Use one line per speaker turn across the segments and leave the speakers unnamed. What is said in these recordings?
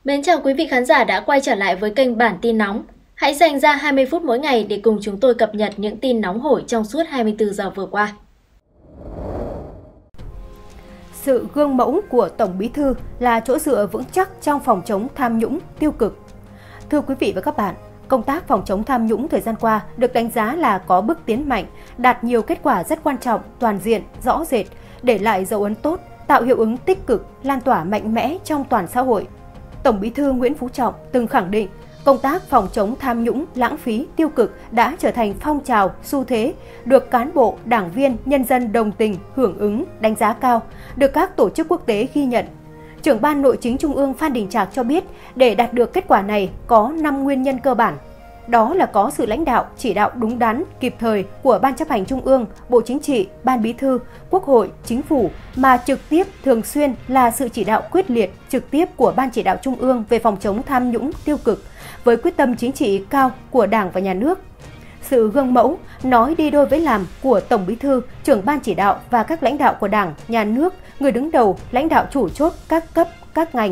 Mến chào quý vị khán giả đã quay trở lại với kênh Bản tin nóng. Hãy dành ra 20 phút mỗi ngày để cùng chúng tôi cập nhật những tin nóng hổi trong suốt 24 giờ vừa qua.
Sự gương mẫu của Tổng Bí thư là chỗ dựa vững chắc trong phòng chống tham nhũng tiêu cực. Thưa quý vị và các bạn, công tác phòng chống tham nhũng thời gian qua được đánh giá là có bước tiến mạnh, đạt nhiều kết quả rất quan trọng, toàn diện, rõ rệt, để lại dấu ấn tốt, tạo hiệu ứng tích cực, lan tỏa mạnh mẽ trong toàn xã hội. Tổng Bí thư Nguyễn Phú Trọng từng khẳng định, công tác phòng chống tham nhũng, lãng phí, tiêu cực đã trở thành phong trào, xu thế, được cán bộ, đảng viên, nhân dân đồng tình, hưởng ứng, đánh giá cao, được các tổ chức quốc tế ghi nhận. Trưởng Ban Nội chính Trung ương Phan Đình Trạc cho biết, để đạt được kết quả này có 5 nguyên nhân cơ bản. Đó là có sự lãnh đạo, chỉ đạo đúng đắn, kịp thời của Ban Chấp hành Trung ương, Bộ Chính trị, Ban Bí thư, Quốc hội, Chính phủ, mà trực tiếp, thường xuyên là sự chỉ đạo quyết liệt, trực tiếp của Ban Chỉ đạo Trung ương về phòng chống tham nhũng tiêu cực, với quyết tâm chính trị cao của Đảng và Nhà nước. Sự gương mẫu, nói đi đôi với làm của Tổng Bí thư, trưởng Ban Chỉ đạo và các lãnh đạo của Đảng, Nhà nước, người đứng đầu, lãnh đạo chủ chốt các cấp, các ngành.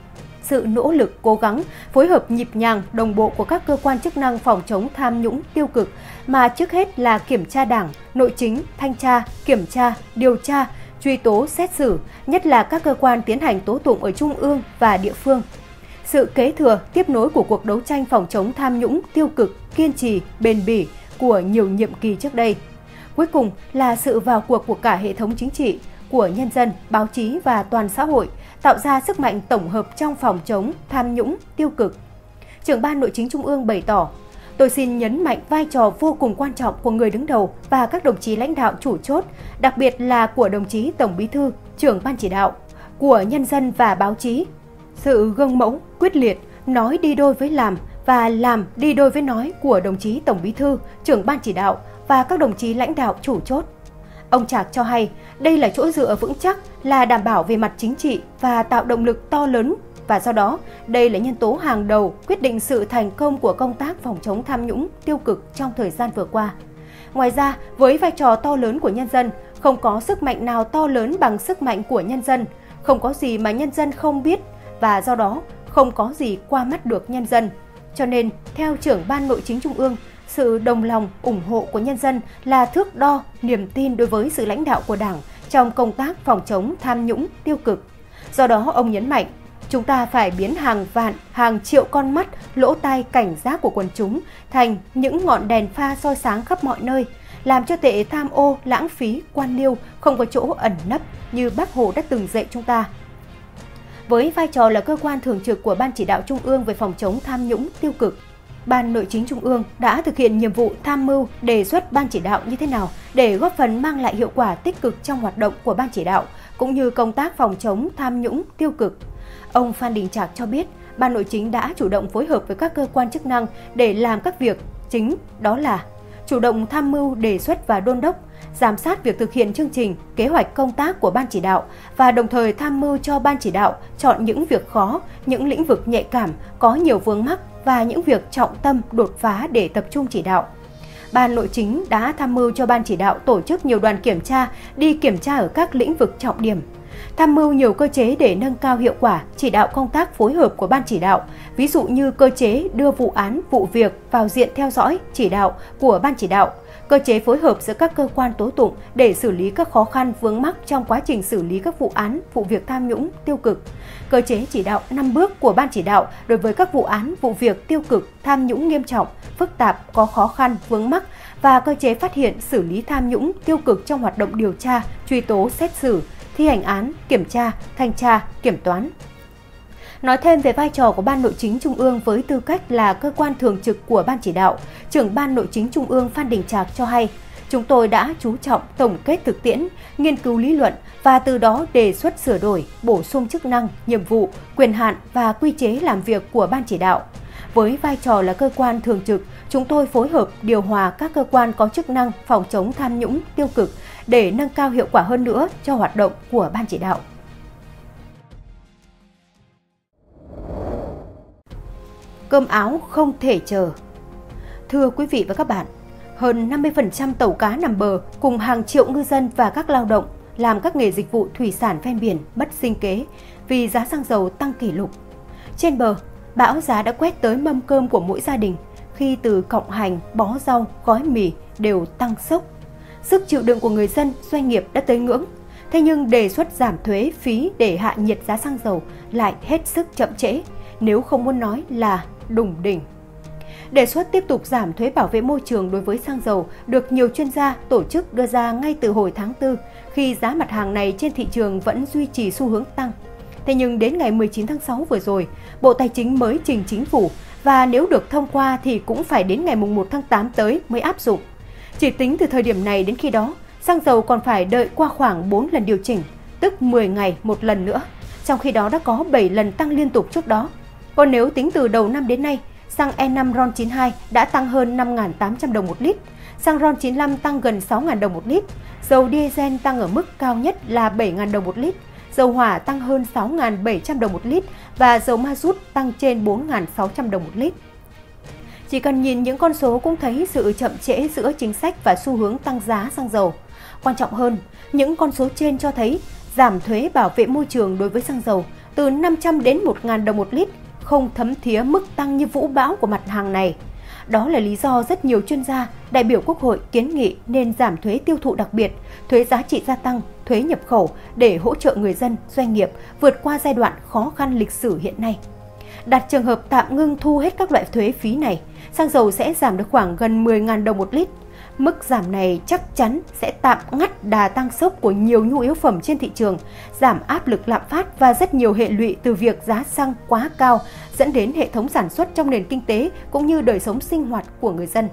Sự nỗ lực, cố gắng, phối hợp nhịp nhàng, đồng bộ của các cơ quan chức năng phòng chống tham nhũng tiêu cực, mà trước hết là kiểm tra Đảng, nội chính, thanh tra, kiểm tra, điều tra, truy tố, xét xử, nhất là các cơ quan tiến hành tố tụng ở trung ương và địa phương. Sự kế thừa, tiếp nối của cuộc đấu tranh phòng chống tham nhũng tiêu cực, kiên trì, bền bỉ của nhiều nhiệm kỳ trước đây. Cuối cùng là sự vào cuộc của cả hệ thống chính trị, của nhân dân, báo chí và toàn xã hội, tạo ra sức mạnh tổng hợp trong phòng chống tham nhũng tiêu cực. Trưởng Ban Nội chính Trung ương bày tỏ, tôi xin nhấn mạnh vai trò vô cùng quan trọng của người đứng đầu và các đồng chí lãnh đạo chủ chốt, đặc biệt là của đồng chí Tổng Bí thư, trưởng Ban Chỉ đạo, của nhân dân và báo chí. Sự gương mẫu, quyết liệt, nói đi đôi với làm và làm đi đôi với nói của đồng chí Tổng Bí thư, trưởng Ban Chỉ đạo và các đồng chí lãnh đạo chủ chốt. Ông Trạc cho hay, đây là chỗ dựa vững chắc, là đảm bảo về mặt chính trị và tạo động lực to lớn, và do đó, đây là nhân tố hàng đầu quyết định sự thành công của công tác phòng chống tham nhũng tiêu cực trong thời gian vừa qua. Ngoài ra, với vai trò to lớn của nhân dân, không có sức mạnh nào to lớn bằng sức mạnh của nhân dân, không có gì mà nhân dân không biết, và do đó không có gì qua mắt được nhân dân. Cho nên, theo trưởng Ban Nội chính Trung ương, sự đồng lòng, ủng hộ của nhân dân là thước đo, niềm tin đối với sự lãnh đạo của Đảng trong công tác phòng chống tham nhũng tiêu cực. Do đó, ông nhấn mạnh, chúng ta phải biến hàng vạn, hàng triệu con mắt, lỗ tai cảnh giác của quần chúng thành những ngọn đèn pha soi sáng khắp mọi nơi, làm cho tệ tham ô, lãng phí, quan liêu không có chỗ ẩn nấp như Bác Hồ đã từng dạy chúng ta. Với vai trò là cơ quan thường trực của Ban Chỉ đạo Trung ương về phòng chống tham nhũng tiêu cực, Ban Nội chính Trung ương đã thực hiện nhiệm vụ tham mưu đề xuất Ban Chỉ đạo như thế nào để góp phần mang lại hiệu quả tích cực trong hoạt động của Ban Chỉ đạo, cũng như công tác phòng chống tham nhũng tiêu cực. Ông Phan Đình Trạc cho biết, Ban Nội chính đã chủ động phối hợp với các cơ quan chức năng để làm các việc chính, đó là chủ động tham mưu đề xuất và đôn đốc, giám sát việc thực hiện chương trình, kế hoạch công tác của Ban Chỉ đạo và đồng thời tham mưu cho Ban Chỉ đạo chọn những việc khó, những lĩnh vực nhạy cảm, có nhiều vướng mắc và những việc trọng tâm đột phá để tập trung chỉ đạo. Ban Nội chính đã tham mưu cho Ban Chỉ đạo tổ chức nhiều đoàn kiểm tra, đi kiểm tra ở các lĩnh vực trọng điểm, tham mưu nhiều cơ chế để nâng cao hiệu quả chỉ đạo công tác phối hợp của Ban Chỉ đạo, ví dụ như cơ chế đưa vụ án, vụ việc vào diện theo dõi, chỉ đạo của Ban Chỉ đạo, cơ chế phối hợp giữa các cơ quan tố tụng để xử lý các khó khăn vướng mắc trong quá trình xử lý các vụ án, vụ việc tham nhũng tiêu cực, cơ chế chỉ đạo 5 bước của Ban Chỉ đạo đối với các vụ án, vụ việc tiêu cực, tham nhũng nghiêm trọng, phức tạp, có khó khăn vướng mắc, và cơ chế phát hiện xử lý tham nhũng tiêu cực trong hoạt động điều tra, truy tố, xét xử, thi hành án, kiểm tra, thanh tra, kiểm toán. Nói thêm về vai trò của Ban Nội chính Trung ương với tư cách là cơ quan thường trực của Ban Chỉ đạo, trưởng Ban Nội chính Trung ương Phan Đình Trạc cho hay, chúng tôi đã chú trọng tổng kết thực tiễn, nghiên cứu lý luận và từ đó đề xuất sửa đổi, bổ sung chức năng, nhiệm vụ, quyền hạn và quy chế làm việc của Ban Chỉ đạo. Với vai trò là cơ quan thường trực, chúng tôi phối hợp điều hòa các cơ quan có chức năng phòng chống tham nhũng tiêu cực để nâng cao hiệu quả hơn nữa cho hoạt động của Ban Chỉ đạo. Cơm áo không thể chờ. Thưa quý vị và các bạn, hơn 50% tàu cá nằm bờ cùng hàng triệu ngư dân và các lao động làm các nghề dịch vụ thủy sản ven biển mất sinh kế vì giá xăng dầu tăng kỷ lục. Trên bờ, bão giá đã quét tới mâm cơm của mỗi gia đình, khi từ cọng hành, bó rau, gói mì đều tăng sốc. Sức chịu đựng của người dân, doanh nghiệp đã tới ngưỡng. Thế nhưng đề xuất giảm thuế phí để hạ nhiệt giá xăng dầu lại hết sức chậm trễ, nếu không muốn nói là đủng đỉnh. Đề xuất tiếp tục giảm thuế bảo vệ môi trường đối với xăng dầu được nhiều chuyên gia, tổ chức đưa ra ngay từ hồi tháng 4, khi giá mặt hàng này trên thị trường vẫn duy trì xu hướng tăng. Thế nhưng đến ngày 19 tháng 6 vừa rồi, Bộ Tài chính mới trình Chính phủ và nếu được thông qua thì cũng phải đến ngày 1 tháng 8 tới mới áp dụng. Chỉ tính từ thời điểm này đến khi đó, xăng dầu còn phải đợi qua khoảng 4 lần điều chỉnh, tức 10 ngày một lần nữa. Trong khi đó đã có 7 lần tăng liên tục trước đó. Còn nếu tính từ đầu năm đến nay, xăng E5 RON92 đã tăng hơn 5.800 đồng một lít, xăng RON95 tăng gần 6.000 đồng một lít, dầu diesel tăng ở mức cao nhất là 7.000 đồng một lít, dầu hỏa tăng hơn 6.700 đồng một lít và dầu ma rút tăng trên 4.600 đồng một lít. Chỉ cần nhìn những con số cũng thấy sự chậm trễ giữa chính sách và xu hướng tăng giá xăng dầu. Quan trọng hơn, những con số trên cho thấy giảm thuế bảo vệ môi trường đối với xăng dầu từ 500 đến 1.000 đồng một lít không thấm thía mức tăng như vũ bão của mặt hàng này. Đó là lý do rất nhiều chuyên gia, đại biểu Quốc hội kiến nghị nên giảm thuế tiêu thụ đặc biệt, thuế giá trị gia tăng, thuế nhập khẩu để hỗ trợ người dân, doanh nghiệp vượt qua giai đoạn khó khăn lịch sử hiện nay. Đặt trường hợp tạm ngưng thu hết các loại thuế phí này, xăng dầu sẽ giảm được khoảng gần 10.000 đồng một lít. Mức giảm này chắc chắn sẽ tạm ngắt đà tăng sốc của nhiều nhu yếu phẩm trên thị trường, giảm áp lực lạm phát và rất nhiều hệ lụy từ việc giá xăng quá cao dẫn đến hệ thống sản xuất trong nền kinh tế cũng như đời sống sinh hoạt của người dân.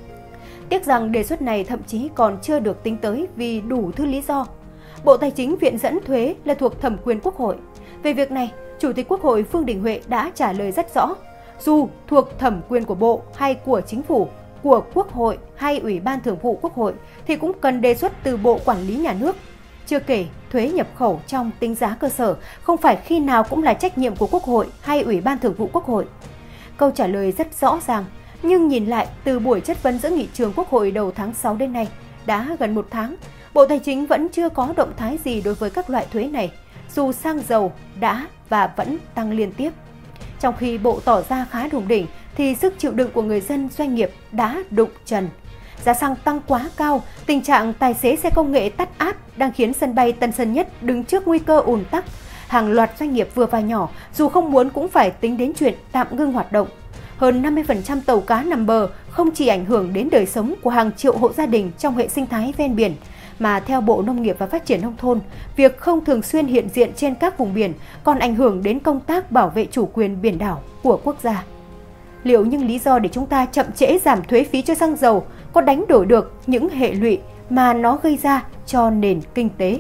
Tiếc rằng đề xuất này thậm chí còn chưa được tính tới vì đủ thứ lý do. Bộ Tài chính viện dẫn thuế là thuộc thẩm quyền Quốc hội. Về việc này, Chủ tịch Quốc hội Vương Đình Huệ đã trả lời rất rõ. Dù thuộc thẩm quyền của Bộ hay của Chính phủ, của Quốc hội hay Ủy ban Thường vụ Quốc hội thì cũng cần đề xuất từ Bộ Quản lý Nhà nước. Chưa kể, thuế nhập khẩu trong tính giá cơ sở không phải khi nào cũng là trách nhiệm của Quốc hội hay Ủy ban Thường vụ Quốc hội. Câu trả lời rất rõ ràng, nhưng nhìn lại từ buổi chất vấn giữa nghị trường Quốc hội đầu tháng 6 đến nay, đã gần 1 tháng, Bộ Tài chính vẫn chưa có động thái gì đối với các loại thuế này, dù xăng dầu đã và vẫn tăng liên tiếp. Trong khi Bộ tỏ ra khá đủng đỉnh, thì sức chịu đựng của người dân doanh nghiệp đã đụng trần. Giá xăng tăng quá cao, tình trạng tài xế xe công nghệ tắt áp đang khiến sân bay Tân Sơn Nhất đứng trước nguy cơ ùn tắc. Hàng loạt doanh nghiệp vừa và nhỏ dù không muốn cũng phải tính đến chuyện tạm ngưng hoạt động. Hơn 50% tàu cá nằm bờ không chỉ ảnh hưởng đến đời sống của hàng triệu hộ gia đình trong hệ sinh thái ven biển, mà theo Bộ Nông nghiệp và Phát triển Nông thôn, việc không thường xuyên hiện diện trên các vùng biển còn ảnh hưởng đến công tác bảo vệ chủ quyền biển đảo của quốc gia. Liệu những lý do để chúng ta chậm trễ giảm thuế phí cho xăng dầu có đánh đổi được những hệ lụy mà nó gây ra cho nền kinh tế?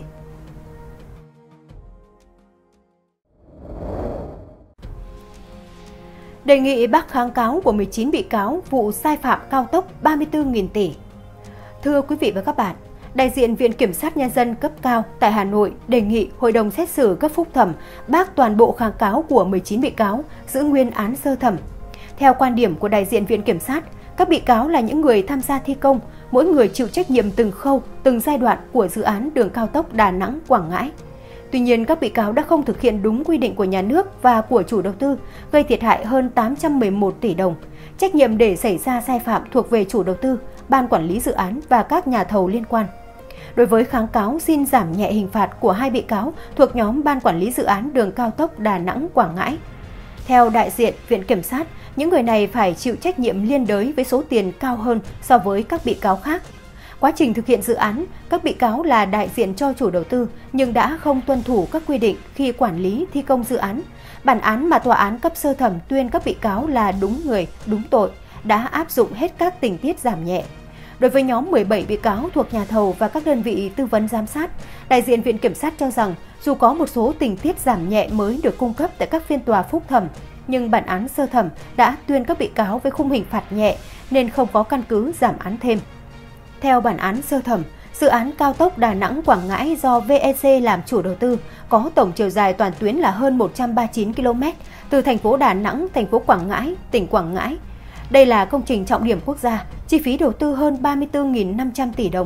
Đề nghị bác kháng cáo của 19 bị cáo vụ sai phạm cao tốc 34.000 tỷ. Thưa quý vị và các bạn, đại diện Viện Kiểm sát Nhân dân cấp cao tại Hà Nội đề nghị Hội đồng xét xử cấp phúc thẩm bác toàn bộ kháng cáo của 19 bị cáo, giữ nguyên án sơ thẩm. Theo quan điểm của đại diện Viện Kiểm sát, các bị cáo là những người tham gia thi công, mỗi người chịu trách nhiệm từng khâu, từng giai đoạn của dự án đường cao tốc Đà Nẵng - Quảng Ngãi. Tuy nhiên, các bị cáo đã không thực hiện đúng quy định của nhà nước và của chủ đầu tư, gây thiệt hại hơn 811 tỷ đồng. Trách nhiệm để xảy ra sai phạm thuộc về chủ đầu tư, ban quản lý dự án và các nhà thầu liên quan. Đối với kháng cáo xin giảm nhẹ hình phạt của 2 bị cáo thuộc nhóm ban quản lý dự án đường cao tốc Đà Nẵng - Quảng Ngãi. Theo đại diện Viện Kiểm sát, những người này phải chịu trách nhiệm liên đới với số tiền cao hơn so với các bị cáo khác. Quá trình thực hiện dự án, các bị cáo là đại diện cho chủ đầu tư nhưng đã không tuân thủ các quy định khi quản lý thi công dự án. Bản án mà tòa án cấp sơ thẩm tuyên các bị cáo là đúng người, đúng tội, đã áp dụng hết các tình tiết giảm nhẹ. Đối với nhóm 17 bị cáo thuộc nhà thầu và các đơn vị tư vấn giám sát, đại diện Viện Kiểm sát cho rằng dù có một số tình tiết giảm nhẹ mới được cung cấp tại các phiên tòa phúc thẩm, nhưng bản án sơ thẩm đã tuyên các bị cáo với khung hình phạt nhẹ nên không có căn cứ giảm án thêm. Theo bản án sơ thẩm, dự án cao tốc Đà Nẵng - Quảng Ngãi do VEC làm chủ đầu tư có tổng chiều dài toàn tuyến là hơn 139 km từ thành phố Đà Nẵng, thành phố Quảng Ngãi, tỉnh Quảng Ngãi. Đây là công trình trọng điểm quốc gia, chi phí đầu tư hơn 34.500 tỷ đồng,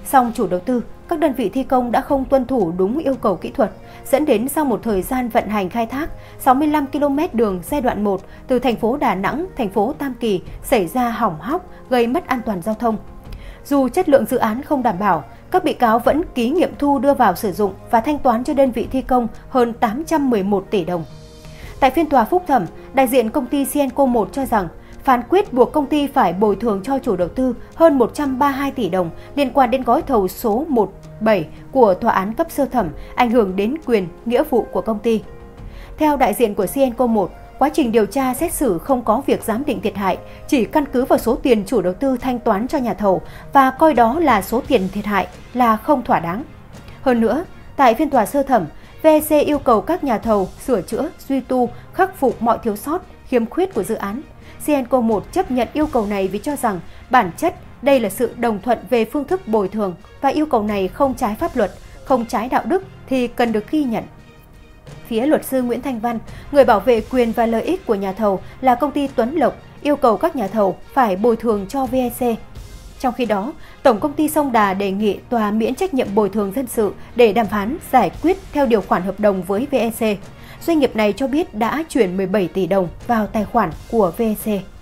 Song chủ đầu tư, các đơn vị thi công đã không tuân thủ đúng yêu cầu kỹ thuật, dẫn đến sau một thời gian vận hành khai thác, 65 km đường giai đoạn 1 từ thành phố Đà Nẵng, thành phố Tam Kỳ xảy ra hỏng hóc, gây mất an toàn giao thông. Dù chất lượng dự án không đảm bảo, các bị cáo vẫn ký nghiệm thu đưa vào sử dụng và thanh toán cho đơn vị thi công hơn 811 tỷ đồng. Tại phiên tòa phúc thẩm, đại diện công ty Sienco 1 cho rằng phán quyết buộc công ty phải bồi thường cho chủ đầu tư hơn 132 tỷ đồng liên quan đến gói thầu số 17 của tòa án cấp sơ thẩm, ảnh hưởng đến quyền, nghĩa vụ của công ty. Theo đại diện của Sienco 1, quá trình điều tra xét xử không có việc giám định thiệt hại, chỉ căn cứ vào số tiền chủ đầu tư thanh toán cho nhà thầu và coi đó là số tiền thiệt hại là không thỏa đáng. Hơn nữa, tại phiên tòa sơ thẩm, VEC yêu cầu các nhà thầu sửa chữa, duy tu, khắc phục mọi thiếu sót, khiếm khuyết của dự án. Sienco 1 chấp nhận yêu cầu này vì cho rằng bản chất đây là sự đồng thuận về phương thức bồi thường và yêu cầu này không trái pháp luật, không trái đạo đức thì cần được ghi nhận. Phía luật sư Nguyễn Thanh Văn, người bảo vệ quyền và lợi ích của nhà thầu là công ty Tuấn Lộc, yêu cầu các nhà thầu phải bồi thường cho VEC. Trong khi đó, Tổng công ty Sông Đà đề nghị tòa miễn trách nhiệm bồi thường dân sự để đàm phán giải quyết theo điều khoản hợp đồng với VEC. Doanh nghiệp này cho biết đã chuyển 17 tỷ đồng vào tài khoản của VEC.